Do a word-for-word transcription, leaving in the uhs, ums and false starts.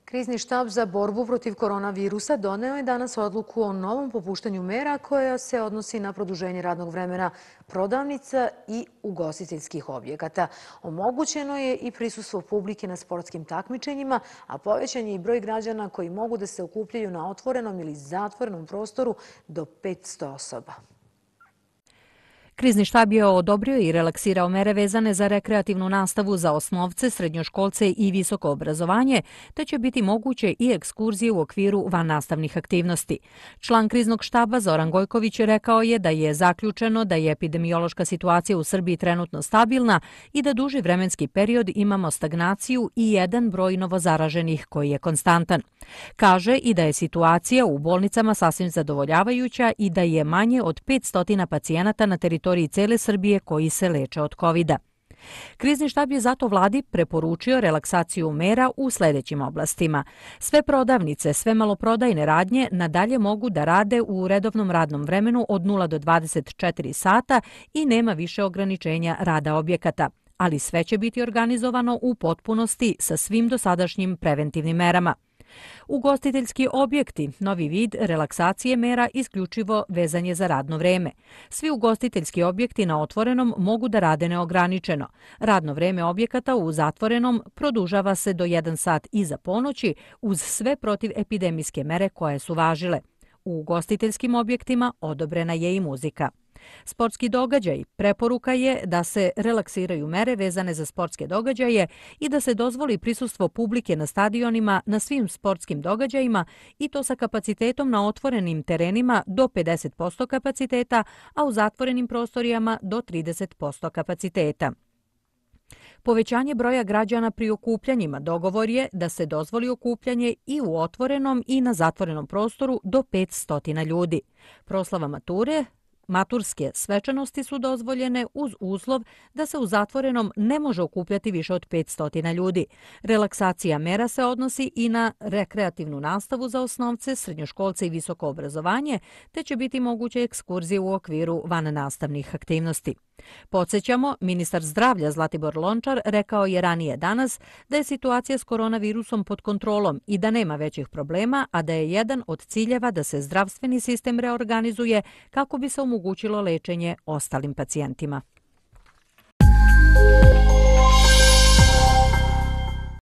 Krizni štab za borbu protiv koronavirusa doneo je danas odluku o novom popuštanju mera koja se odnosi na produženje radnog vremena prodavnica i ugostiteljskih objekata. Omogućeno je i prisustvo publike na sportskim takmičenjima, a povećan je i broj građana koji mogu da se okupljaju na otvorenom ili zatvorenom prostoru do petsto osoba. Krizni štab je odobrio i relaksirao mere vezane za rekreativnu nastavu za osnovce, srednjoškolce i visoko obrazovanje, te će biti moguće i ekskurzije u okviru vannastavnih aktivnosti. Član kriznog štaba Zoran Gojković rekao je da je zaključeno da je epidemiološka situacija u Srbiji trenutno stabilna i da duži vremenski period imamo stagnaciju i jedan broj novozaraženih koji je konstantan. Kaže i da je situacija u bolnicama sasvim zadovoljavajuća i da je manje od petsto pacijenata na teritoriji i cele Srbije koji se leče od kovida. Krizni štab je zato vladi preporučio relaksaciju mera u sledećim oblastima. Sve prodavnice, sve maloprodajne radnje nadalje mogu da rade u redovnom radnom vremenu od nula do dvadeset četiri sata i nema više ograničenja rada objekata, ali sve će biti organizovano u potpunosti sa svim dosadašnjim preventivnim merama. Ugostiteljski objekti, novi vid relaksacije mera isključivo vezanje za radno vreme. Svi ugostiteljski objekti na otvorenom mogu da rade neograničeno. Radno vreme objekata u zatvorenom produžava se do jedan sat iza ponoći uz sve protivepidemijske mere koje su važile. U ugostiteljskim objektima odobrena je i muzika. Sportski događaj. Preporuka je da se relaksiraju mere vezane za sportske događaje i da se dozvoli prisustvo publike na stadionima na svim sportskim događajima i to sa kapacitetom na otvorenim terenima do pedeset posto kapaciteta, a u zatvorenim prostorijama do trideset posto kapaciteta. Povećanje broja građana pri okupljanjima dogovor je da se dozvoli okupljanje i u otvorenom i na zatvorenom prostoru do petsto ljudi. Proslava mature, maturske svečanosti su dozvoljene uz uslov da se u zatvorenom ne može okupljati više od petsto ljudi. Relaksacija mera se odnosi i na rekreativnu nastavu za osnovce, srednjoškolce i visoko obrazovanje, te će biti moguće ekskurzije u okviru vannastavnih aktivnosti. Podsjećamo, ministar zdravlja Zlatibor Lončar rekao je ranije danas da je situacija s koronavirusom pod kontrolom i da nema većih problema, a da je jedan od ciljeva da se zdravstveni sistem reorganizuje kako bi se omogućilo lečenje ostalim pacijentima.